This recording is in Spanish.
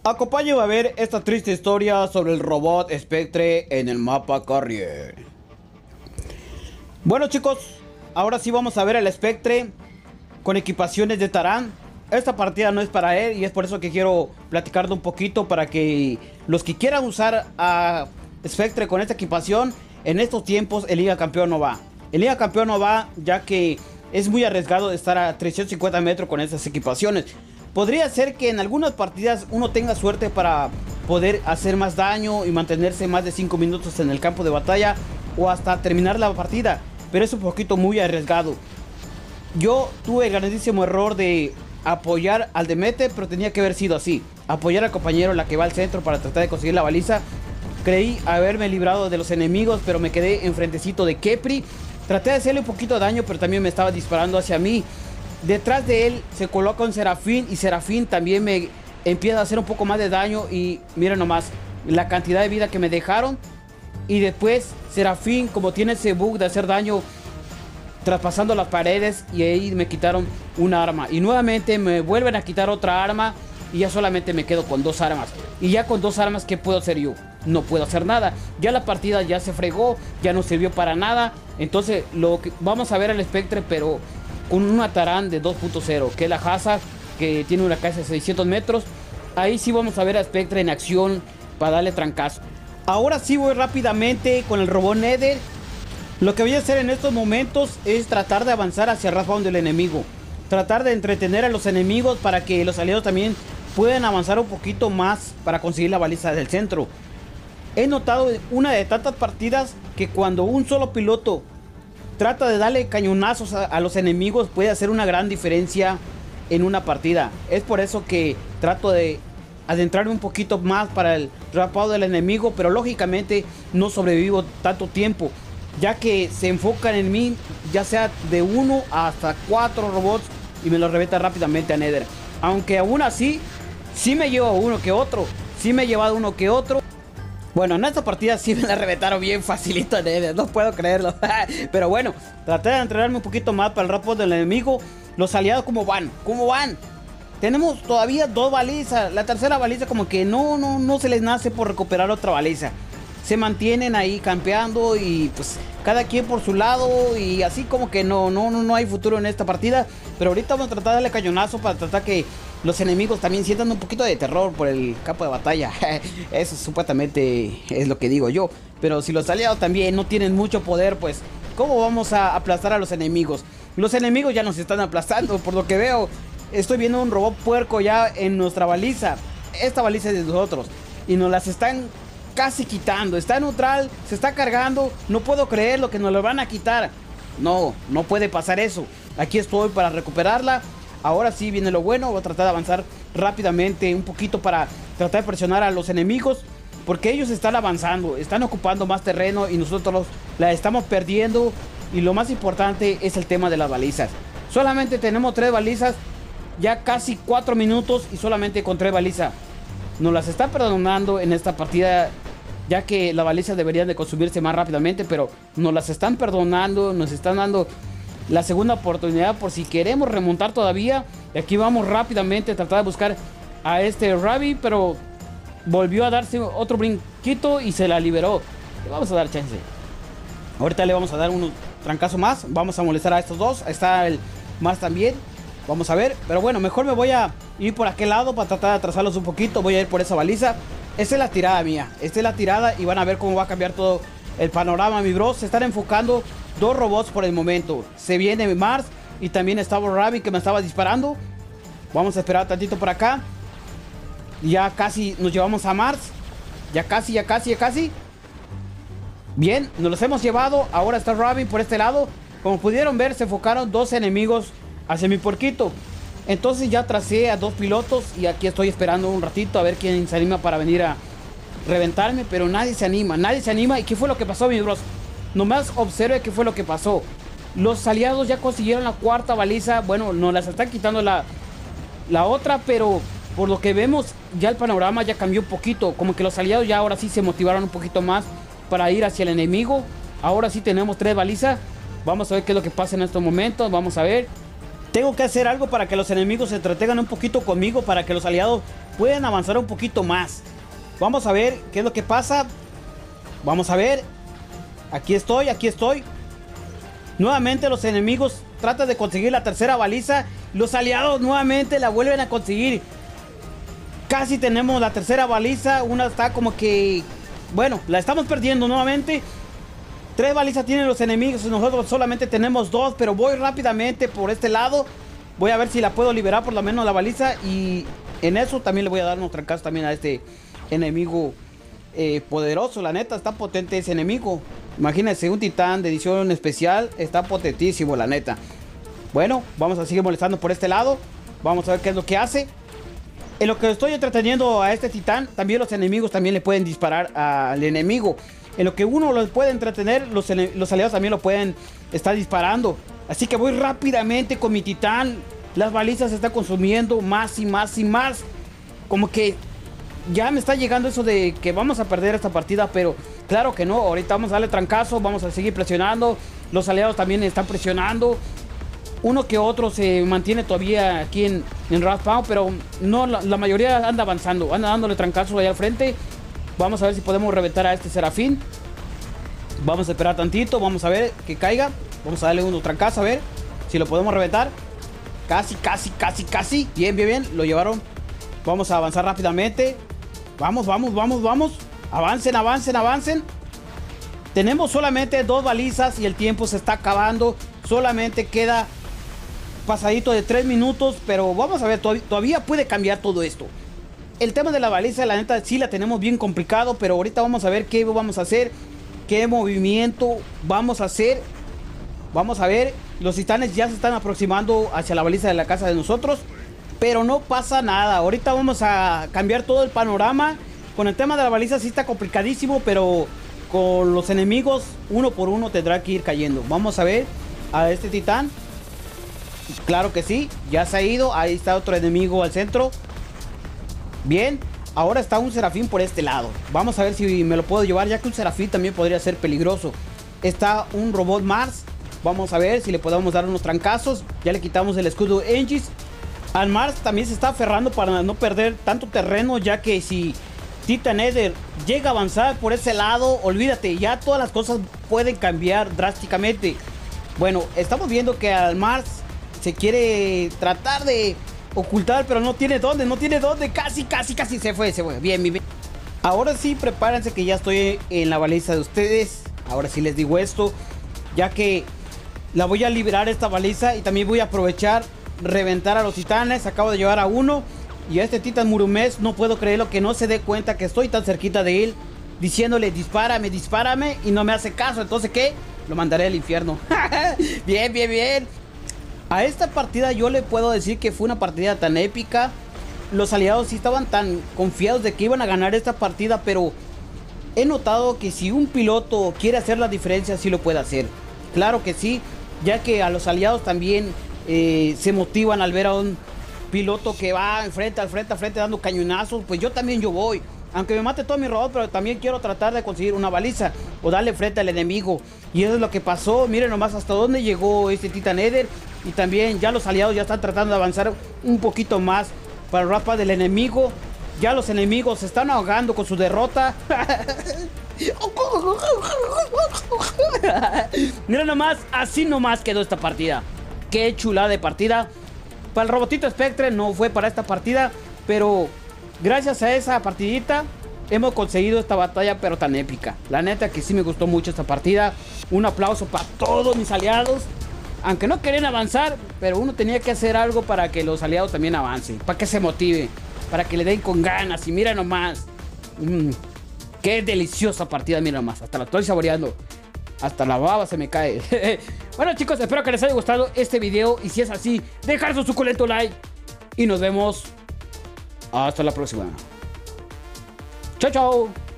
Acompáñame a ver esta triste historia sobre el robot Spectre en el mapa Carrier. Bueno chicos, ahora sí vamos a ver al Spectre con equipaciones de Taran. Esta partida no es para él y es por eso que quiero platicarle un poquito para que los que quieran usar a Spectre con esta equipación, en estos tiempos el Liga Campeón no va. El Liga Campeón no va ya que es muy arriesgado de estar a 350 metros con estas equipaciones. Podría ser que en algunas partidas uno tenga suerte para poder hacer más daño y mantenerse más de 5 minutos en el campo de batalla o hasta terminar la partida, pero es un poquito muy arriesgado. Yo tuve el grandísimo error de apoyar al Demeter, pero tenía que haber sido así: apoyar al compañero, la que va al centro, para tratar de conseguir la baliza. Creí haberme librado de los enemigos, pero me quedé enfrentecito de Khepri. Traté de hacerle un poquito de daño, pero también me estaba disparando hacia mí. Detrás de él se coloca un Serafín y Serafín también me empieza a hacer un poco más de daño. Y miren nomás la cantidad de vida que me dejaron. Y después Serafín, como tiene ese bug de hacer daño traspasando las paredes, y ahí me quitaron una arma. Y nuevamente me vuelven a quitar otra arma y ya solamente me quedo con 2 armas. Y ya con 2 armas, ¿qué puedo hacer yo? No puedo hacer nada. Ya la partida ya se fregó, ya no sirvió para nada. Entonces vamos a ver al Spectre, pero con una Taran de 2.0, que es la Hazard, que tiene una casa de 600 metros. Ahí sí vamos a ver a Spectre en acción para darle trancazo. Ahora sí voy rápidamente con el robot Nether. Lo que voy a hacer en estos momentos es tratar de avanzar hacia el respawn del enemigo. Tratar de entretener a los enemigos para que los aliados también puedan avanzar un poquito más para conseguir la baliza del centro. He notado una de tantas partidas que cuando un solo piloto trata de darle cañonazos a los enemigos, puede hacer una gran diferencia en una partida. Es por eso que trato de adentrarme un poquito más para el rapado del enemigo, pero lógicamente no sobrevivo tanto tiempo, ya que se enfocan en mí, ya sea de 1 hasta 4 robots, y me los reventa rápidamente a Nether. Aunque aún así, sí me llevo uno que otro, sí me he llevado uno que otro. Bueno, en esta partida sí me la reventaron bien facilito a Nether, no puedo creerlo. Pero bueno, traté de entrenarme un poquito más para el rapado del enemigo. Los aliados, ¿cómo van? ¿Cómo van? Tenemos todavía 2 balizas. La tercera baliza como que no se les nace por recuperar otra baliza. Se mantienen ahí campeando y pues cada quien por su lado, y así como que no hay futuro en esta partida. Pero ahorita vamos a tratar de darle cañonazo para tratar que los enemigos también sientan un poquito de terror por el campo de batalla. Eso supuestamente es lo que digo yo. Pero si los aliados también no tienen mucho poder, pues ¿cómo vamos a aplastar a los enemigos? Los enemigos ya nos están aplastando, por lo que veo. Estoy viendo un robot puerco ya en nuestra baliza. Esta baliza es de nosotros y nos las están casi quitando. Está neutral, se está cargando. No puedo creer lo que nos lo van a quitar. No puede pasar eso. Aquí estoy para recuperarla. Ahora sí viene lo bueno. Voy a tratar de avanzar rápidamente un poquito para tratar de presionar a los enemigos, porque ellos están avanzando, están ocupando más terreno y nosotros la estamos perdiendo. Y lo más importante es el tema de las balizas. Solamente tenemos 3 balizas, ya casi 4 minutos y solamente con 3 balizas. Nos las están perdonando en esta partida, ya que las balizas deberían de consumirse más rápidamente, pero nos las están perdonando, nos están dando la segunda oportunidad por si queremos remontar todavía. Y aquí vamos rápidamente a tratar de buscar a este Ravi, pero volvió a darse otro brinquito y se la liberó. Le vamos a dar chance. Ahorita le vamos a dar un trancazo más. Vamos a molestar a estos dos. Está el Mars también. Vamos a ver. Pero bueno, mejor me voy a ir por aquel lado para tratar de atrasarlos un poquito. Voy a ir por esa baliza. Esta es la tirada mía. Esta es la tirada y van a ver cómo va a cambiar todo el panorama, mi bro. Se están enfocando 2 robots por el momento. Se viene Mars y también estaba Ravi, que me estaba disparando. Vamos a esperar tantito por acá. Ya casi nos llevamos a Mars. Ya casi. Bien, nos los hemos llevado. Ahora está Ravi por este lado. Como pudieron ver, se enfocaron 2 enemigos hacia mi puerquito. Entonces ya tracé a 2 pilotos y aquí estoy esperando un ratito a ver quién se anima para venir a reventarme. Pero nadie se anima. ¿Y qué fue lo que pasó, mis bros? Nomás observe qué fue lo que pasó. Los aliados ya consiguieron la 4ª baliza. Bueno, nos las están quitando la otra, pero por lo que vemos ya el panorama ya cambió un poquito. Como que los aliados ya ahora sí se motivaron un poquito más para ir hacia el enemigo. Ahora sí tenemos 3 balizas. Vamos a ver qué es lo que pasa en estos momentos. Vamos a ver. Tengo que hacer algo para que los enemigos se entretengan un poquito conmigo, para que los aliados pueden avanzar un poquito más. Vamos a ver qué es lo que pasa. Vamos a ver. Aquí estoy, aquí estoy. Nuevamente los enemigos tratan de conseguir la tercera baliza. Los aliados nuevamente la vuelven a conseguir. Casi tenemos la tercera baliza. Una está como que... bueno, la estamos perdiendo nuevamente. 3 balizas tienen los enemigos. Nosotros solamente tenemos 2. Pero voy rápidamente por este lado. Voy a ver si la puedo liberar por lo menos la baliza. Y en eso también le voy a dar un trancazo también a este enemigo poderoso. La neta está potente ese enemigo. Imagínense, un titán de edición especial. Está potentísimo, la neta. Bueno, vamos a seguir molestando por este lado. Vamos a ver qué es lo que hace. En lo que estoy entreteniendo a este titán, también los enemigos también le pueden disparar al enemigo. En lo que uno los puede entretener, los aliados también lo pueden estar disparando. Así que voy rápidamente con mi titán. Las balizas se están consumiendo más y más y más. Como que ya me está llegando eso de que vamos a perder esta partida, pero claro que no. Ahorita vamos a darle trancazo, vamos a seguir presionando. Los aliados también están presionando. Uno que otro se mantiene todavía aquí en Raspawn, pero no, la mayoría anda avanzando, anda dándole trancazos allá al frente. Vamos a ver si podemos reventar a este Serafín. Vamos a esperar tantito, vamos a ver que caiga. Vamos a darle un trancazo a ver si lo podemos reventar. Casi, casi, casi, casi. Bien, bien, bien, lo llevaron. Vamos a avanzar rápidamente. Vamos, vamos, vamos, vamos. Avancen, avancen, avancen. Tenemos solamente 2 balizas y el tiempo se está acabando. Solamente queda pasadito de 3 minutos, pero vamos a ver, todavía puede cambiar todo esto. El tema de la baliza, la neta, sí la tenemos bien complicado, pero ahorita vamos a ver qué vamos a hacer, qué movimiento vamos a hacer. Vamos a ver, los titanes ya se están aproximando hacia la baliza de la casa de nosotros, pero no pasa nada. Ahorita vamos a cambiar todo el panorama. Con el tema de la baliza sí está complicadísimo, pero con los enemigos uno por uno tendrá que ir cayendo. Vamos a ver a este titán. Claro que sí, ya se ha ido. Ahí está otro enemigo al centro. Bien, ahora está un Serafín por este lado. Vamos a ver si me lo puedo llevar, ya que un Serafín también podría ser peligroso. Está un robot Mars. Vamos a ver si le podemos dar unos trancazos. Ya le quitamos el escudo Aegis. Al Mars también se está aferrando para no perder tanto terreno, ya que si Titan Nether llega a avanzar por ese lado, olvídate, ya todas las cosas pueden cambiar drásticamente. Bueno, estamos viendo que al Mars se quiere tratar de ocultar, pero no tiene dónde, no tiene dónde. Casi, casi, casi se fue, se fue. Bien, bien. Ahora sí, prepárense que ya estoy en la baliza de ustedes. Ahora sí les digo esto, ya que la voy a liberar esta baliza y también voy a aprovechar reventar a los titanes. Acabo de llevar a uno y a este titán Murumes no puedo creerlo que no se dé cuenta que estoy tan cerquita de él, diciéndole dispárame, dispárame, y no me hace caso. Entonces, ¿qué? Lo mandaré al infierno. Bien, bien, bien. A esta partida yo le puedo decir que fue una partida tan épica. Los aliados sí estaban tan confiados de que iban a ganar esta partida, pero he notado que si un piloto quiere hacer la diferencia, sí lo puede hacer. Claro que sí, ya que a los aliados también se motivan al ver a un piloto que va enfrente, al frente, dando cañonazos. Pues yo también yo voy. Aunque me mate todo mi robot, pero también quiero tratar de conseguir una baliza o darle frente al enemigo. Y eso es lo que pasó. Miren nomás hasta dónde llegó este Titan Nether. Y también ya los aliados ya están tratando de avanzar un poquito más para el raspa del enemigo. Ya los enemigos se están ahogando con su derrota. Miren nomás, así nomás quedó esta partida. Qué chulada de partida. Para el robotito Spectre no fue para esta partida, pero gracias a esa partidita hemos conseguido esta batalla, pero tan épica. La neta que sí me gustó mucho esta partida. Un aplauso para todos mis aliados. Aunque no querían avanzar, pero uno tenía que hacer algo para que los aliados también avancen, para que se motive, para que le den con ganas. Y mira nomás, qué deliciosa partida, mira nomás. Hasta la estoy saboreando, hasta la baba se me cae. Bueno chicos, espero que les haya gustado este video. Y si es así, dejar su suculento like. Y nos vemos hasta la próxima. Chao, chao.